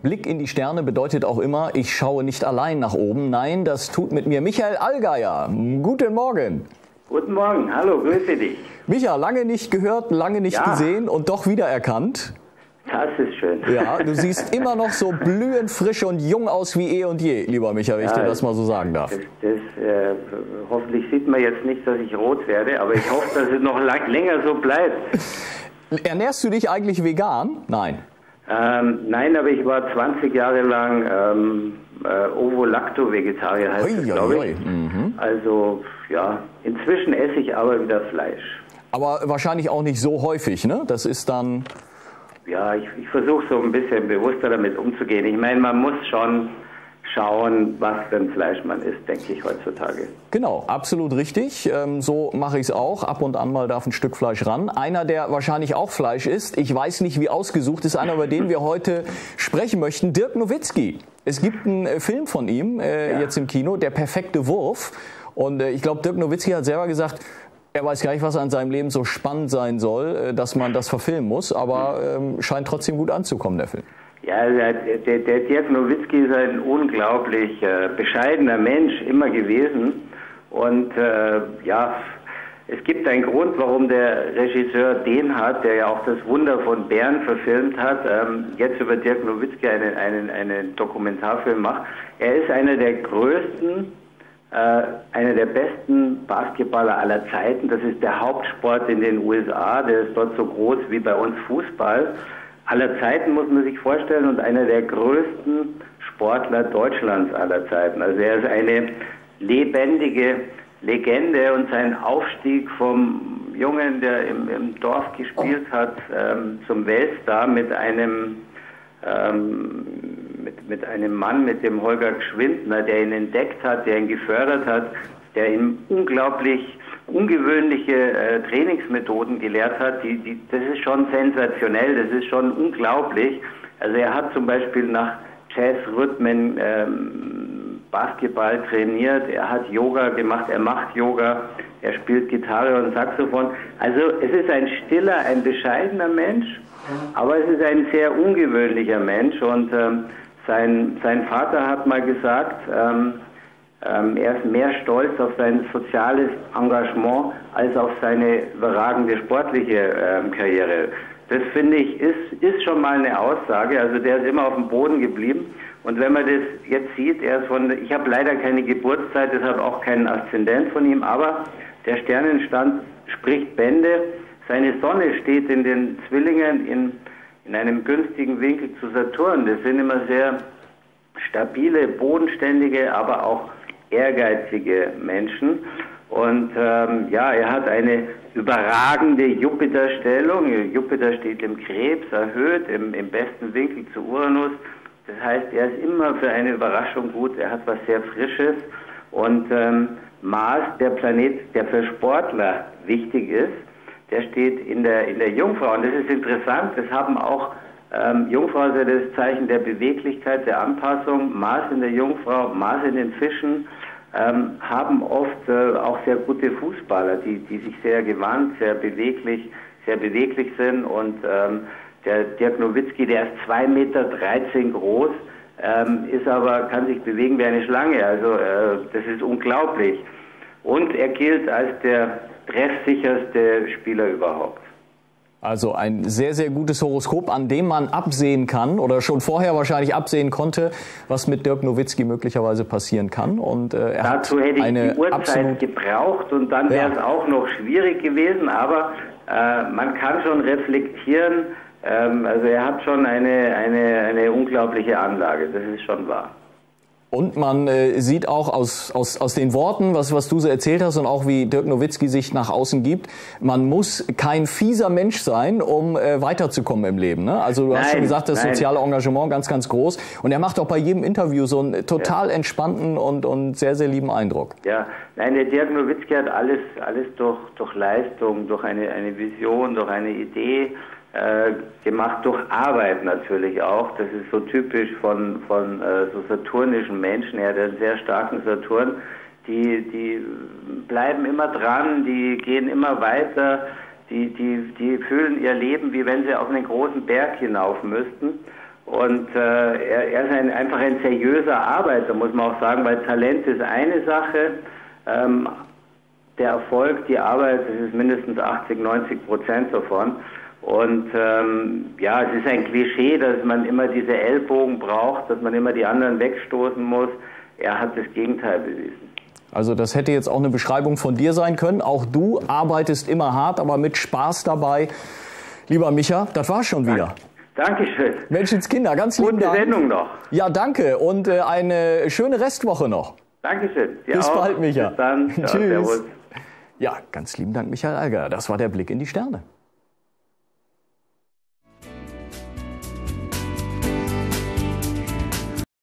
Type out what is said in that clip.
Blick in die Sterne bedeutet auch immer, ich schaue nicht allein nach oben. Nein, das tut mit mir Michael Allgeier. Guten Morgen. Guten Morgen, hallo, grüße dich. Micha, lange nicht gehört, lange nicht gesehen und doch wiedererkannt. Das ist schön. Ja, du siehst immer noch so blühend frisch und jung aus wie eh und je, lieber Micha, wenn ich dir das mal so sagen darf. Hoffentlich sieht man jetzt nicht, dass ich rot werde, aber ich hoffe, dass es noch länger so bleibt. Ernährst du dich eigentlich vegan? Nein. Nein, aber ich war 20 Jahre lang Ovo-Lacto-Vegetarier, heißt das, glaube ich. Also, ja, inzwischen esse ich aber wieder Fleisch. Aber wahrscheinlich auch nicht so häufig, ne? Das ist dann... Ja, ich versuche so ein bisschen bewusster damit umzugehen. Ich meine, man muss schon schauen, was für ein Fleisch man isst, denke ich, heutzutage. Genau, absolut richtig. So mache ich es auch. Ab und an mal darf ein Stück Fleisch ran. Einer, der wahrscheinlich auch Fleisch isst, ich weiß nicht, wie ausgesucht, ist einer, über den wir heute sprechen möchten, Dirk Nowitzki. Es gibt einen Film von ihm jetzt im Kino, Der perfekte Wurf. Und ich glaube, Dirk Nowitzki hat selber gesagt, er weiß gar nicht, was an seinem Leben so spannend sein soll, dass man das verfilmen muss, aber scheint trotzdem gut anzukommen, der Film. Ja, der Dirk Nowitzki ist ein unglaublich bescheidener Mensch immer gewesen und ja, es gibt einen Grund, warum der Regisseur den hat, der ja auch das Wunder von Bern verfilmt hat, jetzt über Dirk Nowitzki einen Dokumentarfilm macht. Er ist einer der größten, einer der besten Basketballer aller Zeiten. Das ist der Hauptsport in den USA. Der ist dort so groß wie bei uns Fußball. Aller Zeiten muss man sich vorstellen und einer der größten Sportler Deutschlands aller Zeiten. Also er ist eine lebendige Legende und sein Aufstieg vom Jungen, der im Dorf gespielt hat, zum Weltstar mit einem Mann, mit dem Holger Gschwindner, der ihn entdeckt hat, der ihn gefördert hat, der ihm unglaublich ungewöhnliche Trainingsmethoden gelehrt hat. Das ist schon sensationell, das ist schon unglaublich. Also er hat zum Beispiel nach Jazzrhythmen Basketball trainiert, er hat Yoga gemacht, er macht Yoga, er spielt Gitarre und Saxophon. Also es ist ein stiller, ein bescheidener Mensch, aber es ist ein sehr ungewöhnlicher Mensch und sein Vater hat mal gesagt, er ist mehr stolz auf sein soziales Engagement als auf seine überragende sportliche Karriere. Das finde ich ist schon mal eine Aussage. Also der ist immer auf dem Boden geblieben. Und wenn man das jetzt sieht, ich habe leider keine Geburtszeit, deshalb auch keinen Aszendent von ihm, aber der Sternenstand spricht Bände. Seine Sonne steht in den Zwillingen in einem günstigen Winkel zu Saturn. Das sind immer sehr stabile, bodenständige, aber auch ehrgeizige Menschen. Und ja, er hat eine überragende Jupiterstellung. Jupiter steht im Krebs, erhöht, im besten Winkel zu Uranus. Das heißt, er ist immer für eine Überraschung gut. Er hat was sehr Frisches. Und Mars, der Planet, der für Sportler wichtig ist, der steht in der Jungfrau. Und das ist interessant, das haben auch Jungfrau ist ja das Zeichen der Beweglichkeit, der Anpassung. Mars in der Jungfrau, Mars in den Fischen haben oft auch sehr gute Fußballer, die sich sehr gewandt, sehr beweglich sind. Und der Dirk Nowitzki, der ist 2,13 Meter groß, kann sich bewegen wie eine Schlange. Also das ist unglaublich. Und er gilt als der treffsicherste Spieler überhaupt. Also ein sehr, sehr gutes Horoskop, an dem man absehen kann oder schon vorher wahrscheinlich absehen konnte, was mit Dirk Nowitzki möglicherweise passieren kann. Und dazu hätte ich die Uhrzeit gebraucht und dann wäre es auch noch schwierig gewesen, aber man kann schon reflektieren. Also er hat schon eine unglaubliche Anlage, das ist schon wahr. Und man sieht auch aus den Worten, was du so erzählt hast und auch wie Dirk Nowitzki sich nach außen gibt, man muss kein fieser Mensch sein, um weiterzukommen im Leben. Ne? Also du hast schon gesagt, das soziale Engagement ganz, ganz groß. Und er macht auch bei jedem Interview so einen total entspannten und sehr, sehr lieben Eindruck. Ja, nein, der Dirk Nowitzki hat alles durch Leistung, durch eine Vision, durch eine Idee gemacht, durch Arbeit natürlich auch. Das ist so typisch von so saturnischen Menschen. Er hat einen sehr starken Saturn. Die bleiben immer dran, die gehen immer weiter, die fühlen ihr Leben, wie wenn sie auf einen großen Berg hinauf müssten. Und er ist einfach ein seriöser Arbeiter, muss man auch sagen, weil Talent ist eine Sache, der Erfolg, die Arbeit, das ist mindestens 80–90% davon. Und ja, es ist ein Klischee, dass man immer diese Ellbogen braucht, dass man immer die anderen wegstoßen muss. Er hat das Gegenteil bewiesen. Also das hätte jetzt auch eine Beschreibung von dir sein können. Auch du arbeitest immer hart, aber mit Spaß dabei. Lieber Micha, das war's schon wieder. Dankeschön. Menschenskinder, ganz lieben Dank. Gute Sendung noch. Ja, danke und eine schöne Restwoche noch. Dankeschön. Bis bald, Micha. Bis dann. Ciao, Tschüss. Servus. Ja, ganz lieben Dank, Michael Allgeier. Das war der Blick in die Sterne.